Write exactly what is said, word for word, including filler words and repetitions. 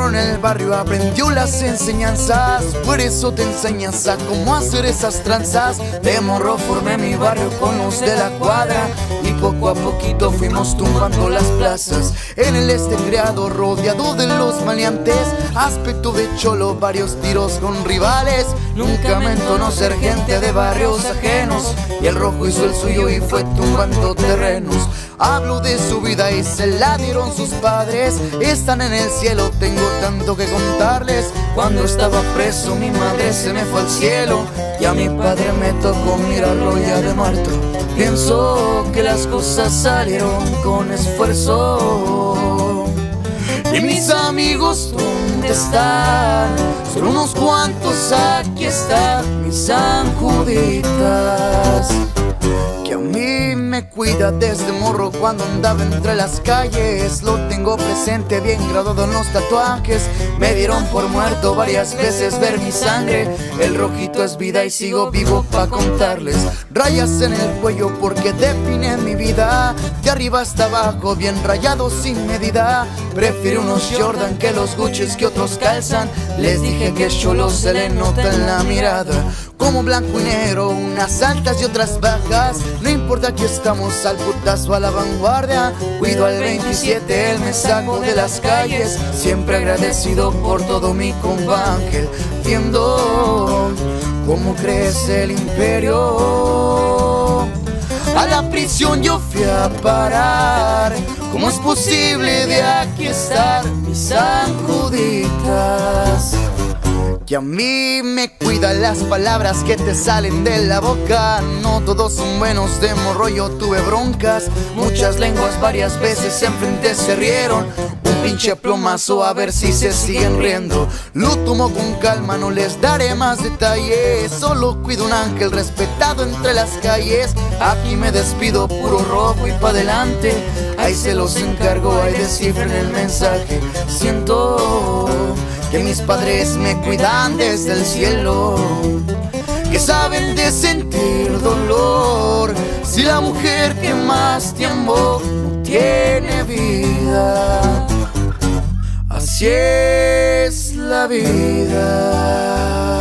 morro en el barrio aprendió las enseñanzas, por eso te enseñas a cómo hacer esas tranzas. De morro formé mi barrio con los de la cuadra y poco a poquito fuimos tumbando las plazas. En el este criado rodeado de los maleantes, aspecto de cholo, varios tiros con rivales. Nunca me entonó ser gente de barrios ajenos, y el rojo hizo el suyo y fue tumbando terrenos. Hablo de su vida y se la dieron sus padres, están en el cielo, tengo tanto que contarles. Cuando estaba preso mi madre se me fue al cielo, y a mi padre me tocó mirarlo ya de muerto. Pienso que las cosas salieron con esfuerzo. Y mis amigos, ¿dónde están? Son unos cuantos, aquí están mis Sanjuditas, que a mí me cuida desde morro cuando andaba entre las calles. Lo tengo presente, bien graduado en los tatuajes. Me dieron por muerto varias veces ver mi sangre. El rojito es vida y sigo vivo pa' contarles. Rayas en el cuello porque define mi vida, de arriba hasta abajo bien rayado sin medida. Prefiero unos Jordan que los Gucci's que otros calzan. Les dije que solo se le nota en la mirada, como blanco y negro, unas altas y otras bajas. No importa, aquí estamos al putazo a la vanguardia. Cuido al veintisiete, él me sacó de las calles. Siempre agradecido por todo mi compa Ángel, viendo cómo crece el imperio. A la prisión yo fui a parar, ¿cómo es posible de aquí estar mis Sanjuditas? Que a mí me cuidan las palabras que te salen de la boca. No todos son buenos, de morro yo tuve broncas. Muchas lenguas varias veces enfrente se rieron. Un pinche plomazo a ver si se siguen riendo. Lo tomo con calma, no les daré más detalles. Solo cuido un ángel respetado entre las calles. Aquí me despido, puro rojo y pa' adelante. Ahí se los encargo, ahí descifren el mensaje. Siento que mis padres me cuidan desde el cielo, que saben de sentir dolor. Si la mujer que más te amó no tiene vida, así es la vida.